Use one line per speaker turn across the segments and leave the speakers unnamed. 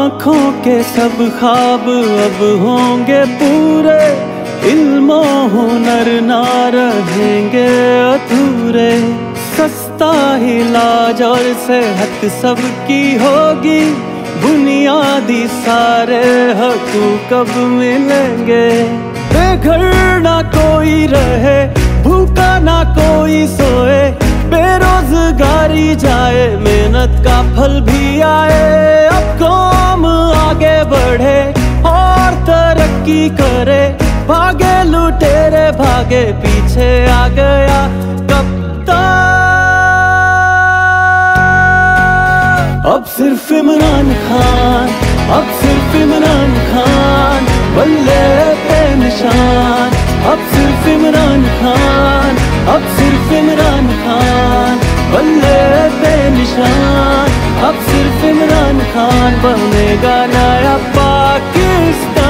आँखों के सब ख्वाब अब होंगे पूरे, इल्मो हुनर ना रहेंगे अधूरे। सस्ता इलाज और सेहत सबकी होगी, बुनियादी सारे हकूक़ कब मिलेंगे। बेघर ना कोई रहे, भूखा ना कोई सोए, बेरोजगारी जाए, मेहनत का फल भी आए। अब कौम आगे बढ़े और तरक्की करे, भागे लुटेरे भागे पीछे आ गया कप्तान। अब सिर्फ इमरान खान, अब सिर्फ इमरान खान, बल्ले पे निशान। अब सिर्फ इमरान खान, अब सिर्फ इमरान खान, बल्ले पे निशान। अब सिर्फ इमरान खान बनेगा नया पाकिस्तान।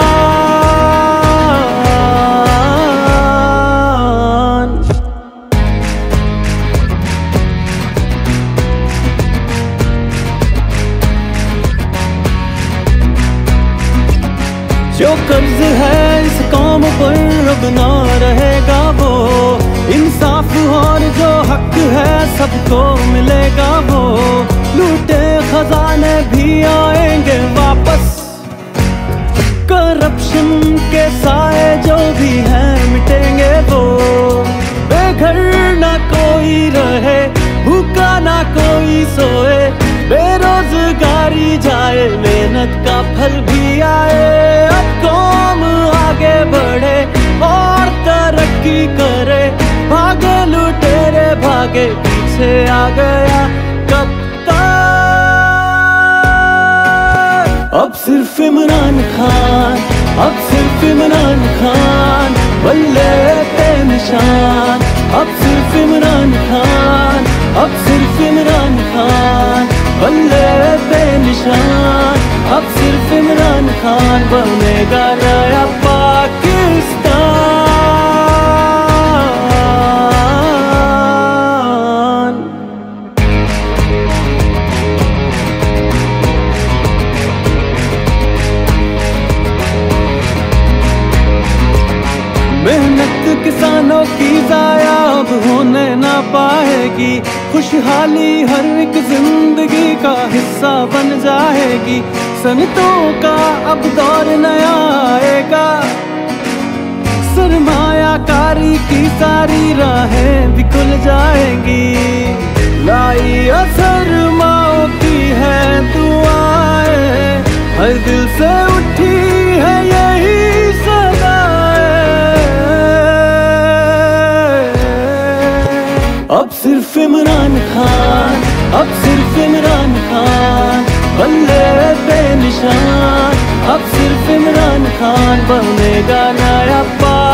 जो कर्ज है इस कौम पर अब ना रहेगा वो, इंसाफ और जो हक है सबको मिलेगा वो। लूटे खजाने भी आएंगे वापस, करप्शन के साए जो भी हैं मिटेंगे वो। बेघर ना कोई रहे, भूखा ना कोई सोए, बेरोजगारी जाए, मेहनत का फल भी आए। अब कौम आगे बढ़े और तरक्की करे, भागे लुटेरे भागे पीछे आ गया कप्तान। अब सिर्फ इमरान खान, अब सिर्फ इमरान खान, बल्ले पे निशान। अब सिर्फ इमरान खान, अब सिर्फ इमरान खान, बल्ले पे निशान। अब सिर्फ इमरान खान बनेगा नया पाकिस्तान। मेहनत किसानों की ज़ाया अब होने ना पाएगी, खुशहाली हर एक जिंदगी का हिस्सा बन जाएगी। सनतों का अब दौर नया आएगा, सरमायाकारी की सारी राहें भी खुल जाएंगी। लाई असर माओ की है दुआएं, हर दिल से उठी है यही सदाएं। अब सिर्फ इमरान खान, अब सिर्फ इमरान खान, बल्ले पे निशान। अब सिर्फ इमरान खान बनेगा नया